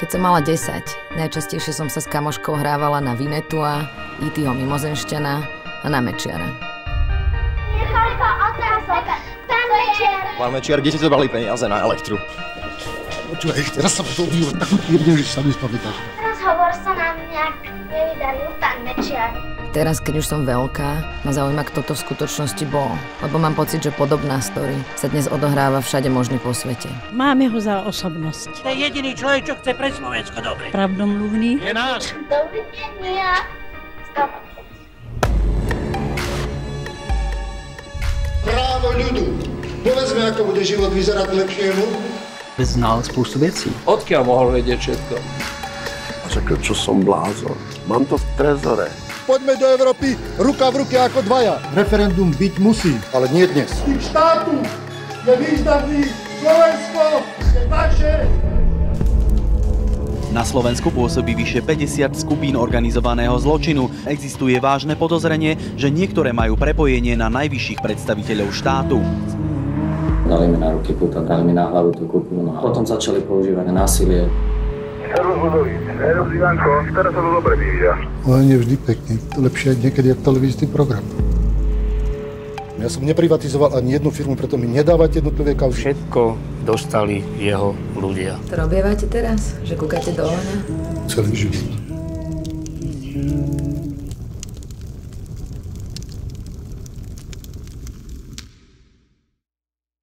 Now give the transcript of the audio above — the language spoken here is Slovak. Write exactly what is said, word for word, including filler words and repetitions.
Keď som mala desať, najčastejšie som sa s kamoškou hrávala na Vinetua, í té-ho mimozemšťana a na Mečiara. Niekoľko otázok. Pán Mečiar. Pán Mečiar, kde ste zobrali peniaze na elektru? Počúvaj, teraz sa to býva takú chýrne, že sa mi spamätáš. Rozhovor sa nám nejak nevydaril, pán Mečiar. Teraz, keď už som veľká, ma zaujíma, kto to v skutočnosti bol. Lebo mám pocit, že podobná story sa dnes odohráva všade možný po svete. Máme ho za osobnosť. To je jediný človek, čo chce pre Slovensko dobre. Pravdomluvný. Je náš. Dobrý deň, ja. Stop. Právo ľudu. Povedzme, ako bude život vyzerať lepšiemu. Znal spoustu vecí. Odkiaľ mohol vedieť všetko? A řekl, čo som blázon. Mám to v trezore. Poďme do Európy ruka v ruke ako dvaja. Referendum byť musí, ale nie dnes. Tým štátu je významný. Slovensko je naše. Na Slovensku pôsobí vyše päťdesiat skupín organizovaného zločinu. Existuje vážne podozrenie, že niektoré majú prepojenie na najvyšších predstaviteľov štátu. Dali mi na ruky puta, dali mi na hlavu tú kúpnu, no a potom začali používať násilie. Servus Budovic, servus Ivanko, teraz sa to dobre vyvíja. Ale nie vždy pekne, lepšie niekedy ako televízny program. Ja som neprivatizoval ani jednu firmu, preto mi nedávate jednotlivé kauzy. Všetko dostali jeho ľudia. To robievate teraz? Že kúkate do ohňa? Celý život.